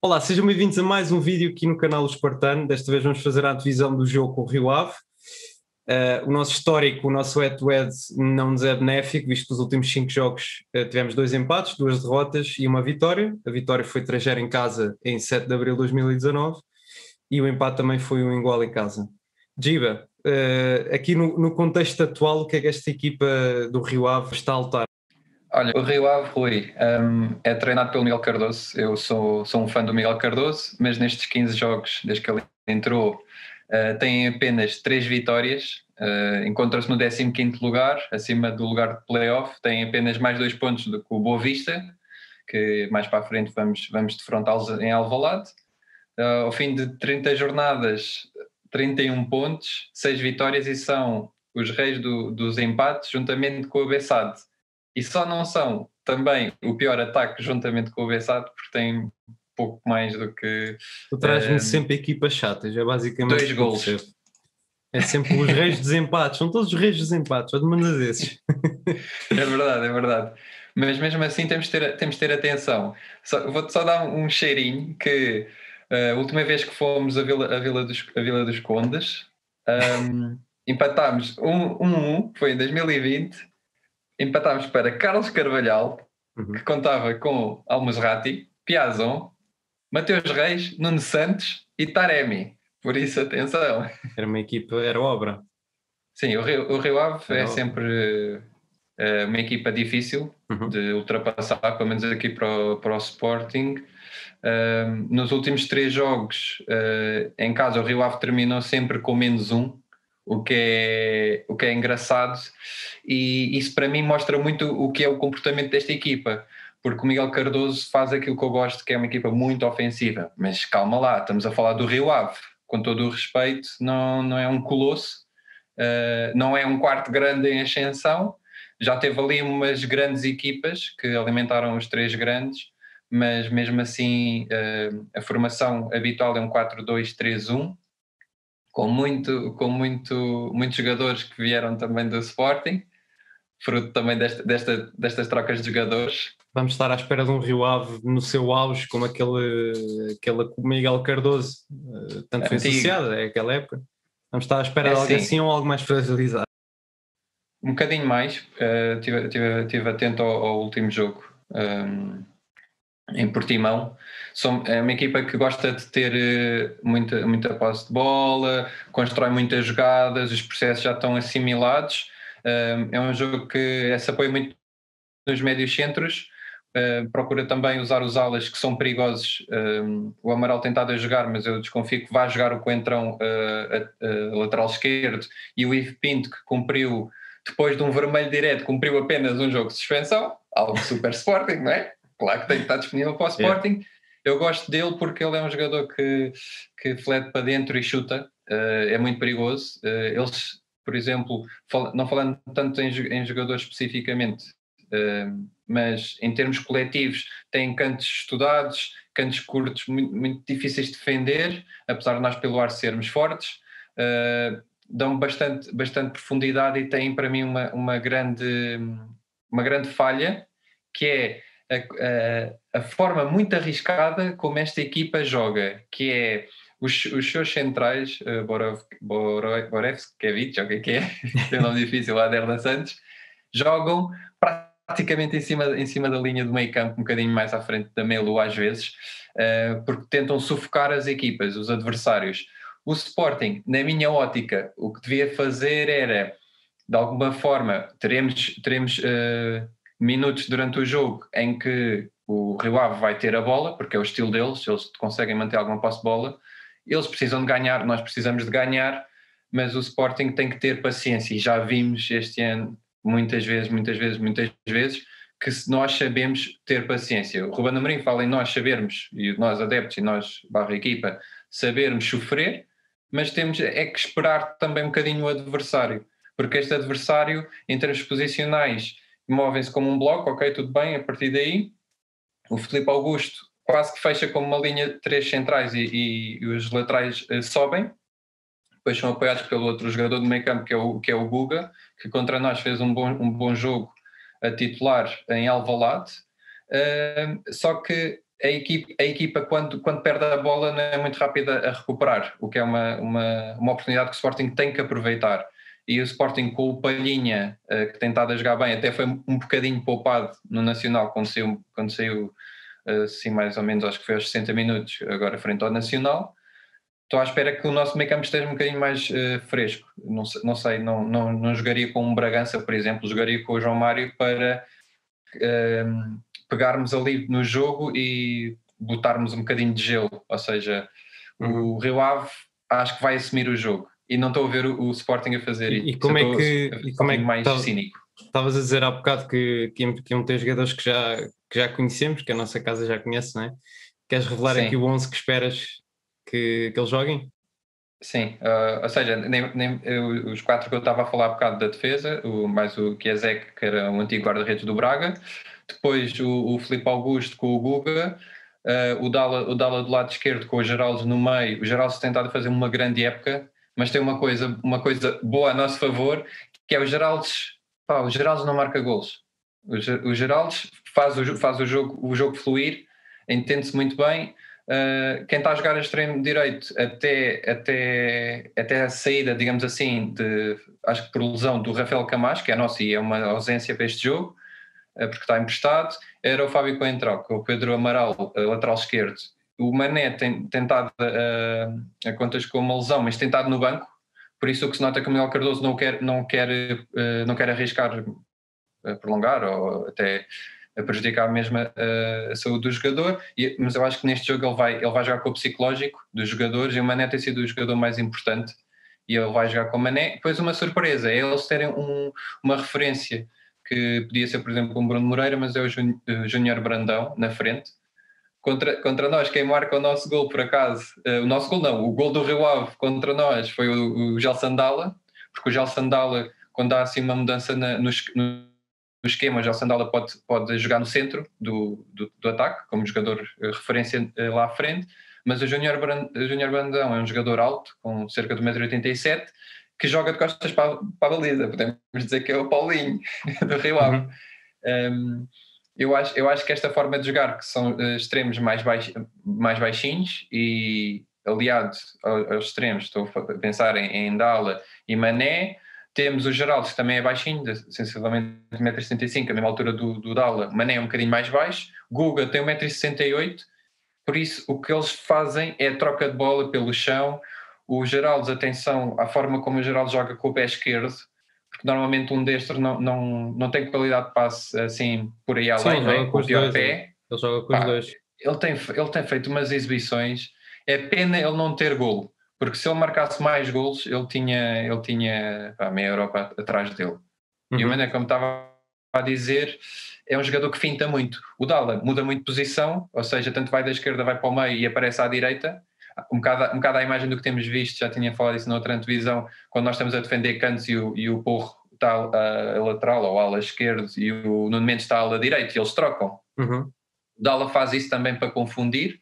Olá, sejam bem-vindos a mais um vídeo aqui no canal Espartano. Desta vez vamos fazer a antevisão do jogo com o Rio Ave. O nosso histórico, o nosso head-to-head não nos é benéfico, visto que nos últimos 5 jogos tivemos 2 empates, 2 derrotas e uma vitória. A vitória foi 3-0 em casa em 7 de abril de 2019 e o empate também foi um igual em casa. Giba, aqui no contexto atual, o que é que esta equipa do Rio Ave está a lutar? Olha, o Rio Ave, Rui, é treinado pelo Miguel Cardoso. Eu sou um fã do Miguel Cardoso, mas nestes 15 jogos, desde que ele entrou, tem apenas 3 vitórias, encontra-se no 15º lugar, acima do lugar de play-off, tem apenas mais 2 pontos do que o Boa Vista, que mais para a frente vamos defrontá-los em Alvalade. Ao fim de 30 jornadas, 31 pontos, 6 vitórias e são os reis dos empates, juntamente com o Bessade. E só não são também o pior ataque juntamente com o Bessade, porque tem pouco mais do que... Tu traz-me sempre equipas chatas, é basicamente 2 golos. É sempre os reis dos empates, são todos os reis dos empates, só demandas desses. É verdade. Mas mesmo assim temos de ter atenção. Vou-te só dar um cheirinho que a última vez que fomos a Vila dos Condes, empatámos 1-1, foi em 2020, empatámos para Carlos Carvalhal, que contava com Almusrati, Piazon, Mateus Reis, Nuno Santos e Taremi. Por isso, atenção. Era uma equipa, era obra. Sim, o Rio Ave é sempre uma equipa difícil de ultrapassar, pelo menos aqui para o Sporting. Nos últimos 3 jogos, em casa, o Rio Ave terminou sempre com -1, o que é engraçado, e isso para mim mostra muito o que é o comportamento desta equipa, porque o Miguel Cardoso faz aquilo que eu gosto, que é uma equipa muito ofensiva. Mas calma lá, estamos a falar do Rio Ave, com todo o respeito, não é um colosso, não é um quarto grande em ascensão. Já teve ali umas grandes equipas que alimentaram os 3 grandes, mas mesmo assim a formação habitual é um 4-2-3-1, com muitos jogadores que vieram também do Sporting, fruto também destas trocas de jogadores. Vamos estar à espera de um Rio Ave no seu auge, como aquele com Miguel Cardoso, tanto foi associado, é aquela época. Vamos estar à espera de algo assim ou algo mais fragilizado? Um bocadinho mais. Estive atento ao último jogo em Portimão. É uma equipa que gosta de ter muita posse de bola, constrói muitas jogadas, os processos já estão assimilados. É um jogo que se apoia muito nos médios centros, procura também usar os alas que são perigosos. O Amaral tentado a jogar, mas eu desconfio que vai jogar o Coentrão a lateral esquerdo, e o Ivo Pinto, que cumpriu, depois de um vermelho direto, cumpriu apenas um jogo de suspensão, algo super Sporting, não é? Claro que tem que estar disponível para o Sporting. Eu gosto dele porque ele é um jogador que flete para dentro e chuta, é muito perigoso. Eles, por exemplo, não falando tanto em jogadores especificamente, mas em termos coletivos, têm cantos estudados, cantos curtos muito difíceis de defender, apesar de nós pelo ar sermos fortes, dão bastante profundidade, e têm para mim uma grande falha, que é a forma muito arriscada como esta equipa joga, que é os seus centrais, Borevskevich, o que é? Tem um nome difícil, Aderlan Santos, jogam praticamente em cima da linha do meio campo, um bocadinho mais à frente da Melu às vezes, porque tentam sufocar as equipas, os adversários. O Sporting, na minha ótica, o que devia fazer era, de alguma forma, teremos minutos durante o jogo em que o Rio Ave vai ter a bola, porque é o estilo deles, eles conseguem manter alguma posse de bola, eles precisam de ganhar, nós precisamos de ganhar, mas o Sporting tem que ter paciência, e já vimos este ano muitas vezes, que nós sabemos ter paciência. O Ruben Amorim fala em nós sabermos, e nós adeptos e nós /equipa, sabermos sofrer, mas temos é que esperar também um bocadinho o adversário, porque este adversário, em termos posicionais, movem-se como um bloco, ok, tudo bem, a partir daí o Filipe Augusto quase que fecha como uma linha de 3 centrais e os laterais sobem, depois são apoiados pelo outro jogador do meio campo, que é o Guga, que contra nós fez um bom jogo a titular em Alvalade. Só que a equipa quando perde a bola não é muito rápida a recuperar, o que é uma oportunidade que o Sporting tem que aproveitar. E o Sporting com o Palhinha, que tem estado a jogar bem, até foi um bocadinho poupado no Nacional quando saiu assim mais ou menos, acho que foi aos 60 minutos, agora frente ao Nacional. Estou à espera que o nosso meio campo esteja um bocadinho mais fresco. Não jogaria com um Bragança, por exemplo, jogaria com o João Mário para pegarmos ali no jogo e botarmos um bocadinho de gelo, ou seja, o Rio Ave acho que vai assumir o jogo e não estou a ver o Sporting a fazer isso. E como é que mais cínico. Estavas a dizer há bocado que iam ter jogadores que já conhecemos, que a nossa casa já conhece, não é? Queres revelar Sim. aqui o 11 que esperas que eles joguem? Sim, ou seja, os 4 que eu estava a falar há bocado da defesa, mais o Chiesek, que era um antigo guarda-redes do Braga, depois o Filipe Augusto com o Guga, o Dala do lado esquerdo com o Geraldo no meio. O Geraldo tem tentado fazer uma grande época, mas tem uma coisa boa a nosso favor, que é o Geraldo não marca golos. O Geraldo faz o jogo fluir, entende-se muito bem. Quem está a jogar a extremo direito até a saída, digamos assim, acho que por lesão do Rafael Camacho, que é nosso e é uma ausência para este jogo, porque está emprestado, era o Fábio Coentrão, com o Pedro Amaral, lateral esquerdo. O Mané tem tentado a contas com uma lesão, mas tem estado no banco, por isso o que se nota é que o Miguel Cardoso não quer arriscar prolongar ou até a prejudicar mesmo a saúde do jogador, mas eu acho que neste jogo ele vai jogar com o psicológico dos jogadores e o Mané tem sido o jogador mais importante e ele vai jogar com o Mané. Depois uma surpresa é eles terem uma referência que podia ser, por exemplo, um Bruno Moreira, mas é o Júnior Brandão na frente. Contra nós, quem marca o nosso gol, por acaso, o nosso gol não, o gol do Rio Ave contra nós foi o Gelson Dalla, porque o Gelson Dalla, quando há assim uma mudança no esquema, o Gelson Dalla pode jogar no centro do ataque, como jogador referência lá à frente, mas o Júnior Brandão é um jogador alto, com cerca de 1,87 m, que joga de costas para a baliza. Podemos dizer que é o Paulinho do Rio Ave. Eu acho que esta forma de jogar, que são extremos mais baixinhos e aliado aos extremos, estou a pensar em Dalla e Mané. Temos o Geraldo, que também é baixinho, sensivelmente 1,65 m, a mesma altura do Dalla. Mané é um bocadinho mais baixo. Guga tem 1,68 m, por isso o que eles fazem é a troca de bola pelo chão. O Geraldo, atenção à forma como o Geraldo joga com o pé esquerdo, porque normalmente um destro não tem qualidade de passe assim por aí além, não é? Com o pior pé. Ele joga com os dois. Ele tem feito umas exibições, é pena ele não ter golo, porque se ele marcasse mais golos, ele tinha meia Europa atrás dele. E o Mané, como estava a dizer, é um jogador que finta muito. O Dalla muda muito de posição, ou seja, tanto vai da esquerda, vai para o meio e aparece à direita. Um bocado a imagem do que temos visto, já tinha falado isso na outra antevisão, quando nós estamos a defender cantos e o Porro está a lateral ou a ala esquerda e o Nuno Mendes está a ala direita e eles trocam. O Dalla faz isso também para confundir.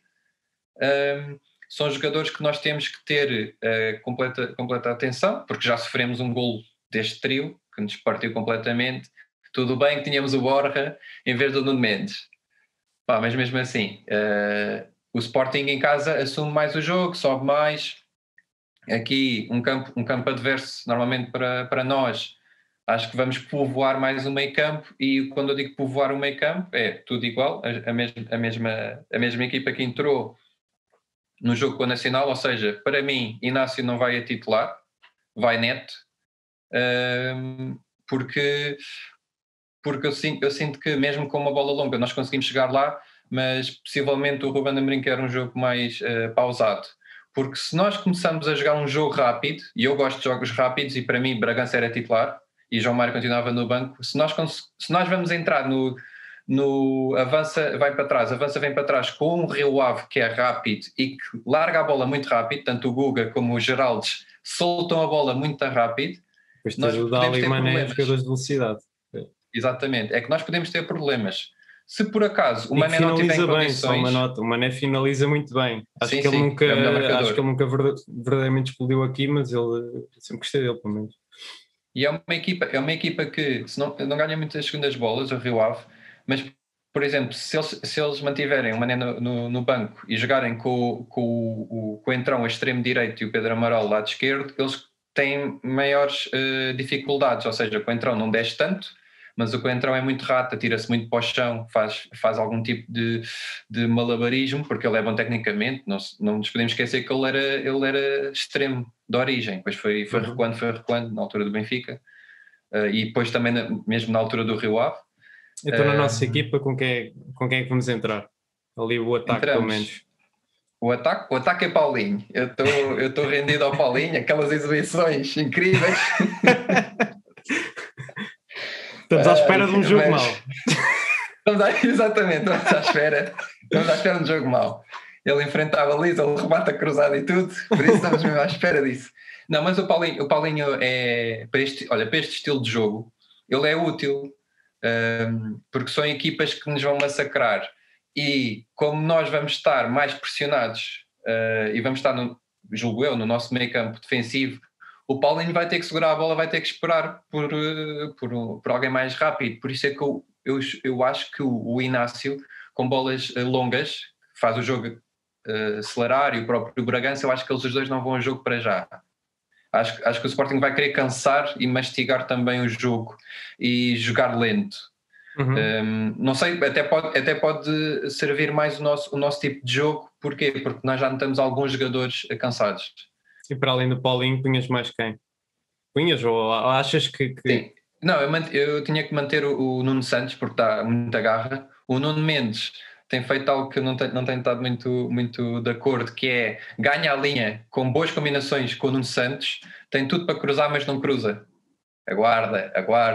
São jogadores que nós temos que ter completa atenção, porque já sofremos um golo deste trio, que nos partiu completamente. Tudo bem que tínhamos o Borja em vez do Nuno Mendes. Mas mesmo assim, o Sporting em casa assume mais o jogo, sobe mais. Aqui, um campo adverso, normalmente para nós, acho que vamos povoar mais o meio campo, e quando eu digo povoar o meio campo, é tudo igual, a mesma equipa que entrou no jogo com o Nacional, ou seja, para mim, Inácio não vai a titular, vai Neto, porque eu sinto que mesmo com uma bola longa nós conseguimos chegar lá, mas possivelmente o Ruben Amorim quer um jogo mais pausado, porque se nós começamos a jogar um jogo rápido, e eu gosto de jogos rápidos, e para mim Bragança era titular e João Mário continuava no banco, se nós vamos entrar no avança, vem para trás com um Rio Ave que é rápido e que larga a bola muito rápido, tanto o Guga como o Geraldes soltam a bola muito rápido, nós podemos ter problemas. Jogadores de velocidade. Exatamente, é que nós podemos ter problemas. Se por acaso o Mané não tiver em condições... Só uma nota, o Mané finaliza muito bem. Acho que ele nunca verdadeiramente explodiu aqui, mas ele sempre gostei dele, pelo menos. E é uma equipa que se não ganha muitas segundas bolas, o Rio Ave, mas por exemplo, se eles mantiverem o Mané no banco e jogarem com o Entrão a extremo direito e o Pedro Amaral lado esquerdo, eles têm maiores dificuldades, ou seja, o Entrão não desce tanto, mas o Coentrão é muito rato, tira-se muito para o chão, faz algum tipo de malabarismo, porque ele é bom tecnicamente, não nos podemos esquecer que ele era extremo de origem, depois foi recuando na altura do Benfica, e depois também mesmo na altura do Rio Ave. Então na nossa equipa com quem é que vamos entrar? Ali o ataque pelo menos. O ataque é Paulinho, eu estou rendido ao Paulinho, aquelas exibições incríveis. Estamos à espera de um jogo mau. Exatamente, estamos à espera de um jogo mau. Ele enfrentava Liza, ele remata cruzado e tudo, por isso estamos mesmo à espera disso. Não, mas o Paulinho é, para este estilo de jogo, ele é útil, porque são equipas que nos vão massacrar, e como nós vamos estar mais pressionados, e vamos estar, julgo eu, no nosso meio campo defensivo, o Paulinho vai ter que segurar a bola, vai ter que esperar por alguém mais rápido. Por isso é que eu acho que o Inácio, com bolas longas, faz o jogo acelerar, e o próprio Bragança, eu acho que eles os dois não vão ao jogo para já. Acho que o Sporting vai querer cansar e mastigar também o jogo e jogar lento. Não sei, até pode servir mais o nosso tipo de jogo. Porquê? Porque nós já notamos alguns jogadores cansados. E para além do Paulinho, punhas mais quem? Punhas ou achas que... Sim. Não, eu tinha que manter o Nuno Santos, porque está muita garra. O Nuno Mendes tem feito algo que eu não tenho estado muito de acordo, que é ganha a linha com boas combinações com o Nuno Santos, tem tudo para cruzar, mas não cruza. Aguarda,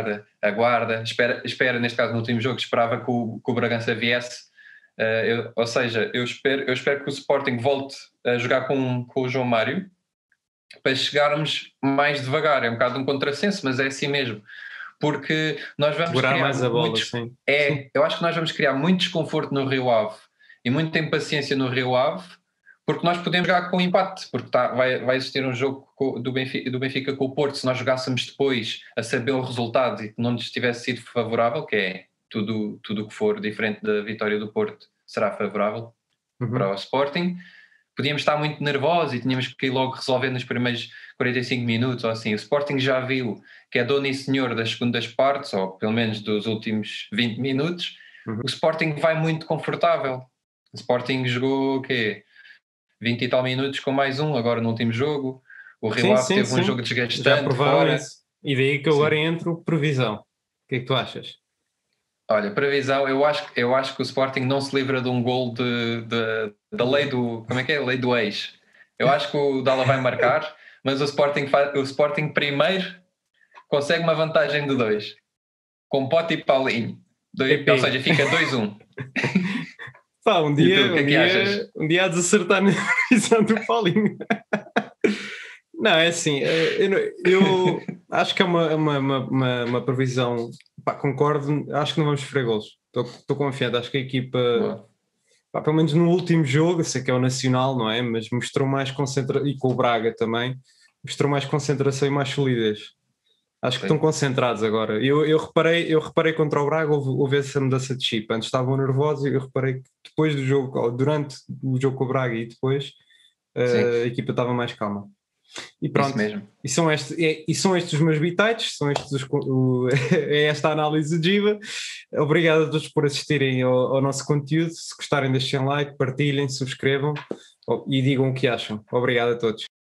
espera, neste caso no último jogo, esperava que o Bragança viesse. Ou seja, eu espero que o Sporting volte a jogar com o João Mário, para chegarmos mais devagar. É um bocado um contrassenso, mas é assim mesmo, porque nós vamos segurar mais a bola, sim. Eu acho que nós vamos criar muito desconforto no Rio Ave e muita impaciência no Rio Ave, porque nós podemos jogar com empate, porque vai existir um jogo do Benfica com o Porto. Se nós jogássemos depois a saber o resultado e que não nos tivesse sido favorável, que é tudo o que for diferente da vitória do Porto será favorável para o Sporting, podíamos estar muito nervosos e tínhamos que ir logo resolver nos primeiros 45 minutos ou assim. O Sporting já viu que é dono e senhor das segundas partes, ou pelo menos dos últimos 20 minutos. O Sporting vai muito confortável. O Sporting jogou o quê? 20 e tal minutos com mais um, agora no último jogo. O Rio Ave teve um jogo desgastante. Já provaram isso. E daí que eu agora entro previsão. O que é que tu achas? Olha, previsão, eu acho que o Sporting não se livra de um gol da lei do... Como é que é? A lei do ex. Eu acho que o Dala vai marcar, mas o Sporting primeiro consegue uma vantagem de 2. Com Pote e Paulinho. Ou seja, fica 2-1. Pá, um dia há de acertar na visão do Paulinho. Não, é assim, eu acho que é uma previsão, pá, concordo, acho que não vamos sofrer golos, estou confiante, acho que a equipa, pá, pelo menos no último jogo, eu sei que é o Nacional, não é, mas mostrou mais concentração, e com o Braga também, mostrou mais concentração e mais solidez. Acho que estão concentrados agora. Eu reparei contra o Braga, houve essa mudança de chip. Antes estavam nervosos e eu reparei que depois do jogo, durante o jogo com o Braga e depois, a equipa estava mais calma. E pronto, mesmo. E são estes os meus bitites, é esta a análise de Giba. Obrigado a todos por assistirem ao nosso conteúdo. Se gostarem, deixem like, partilhem, subscrevam e digam o que acham. Obrigado a todos.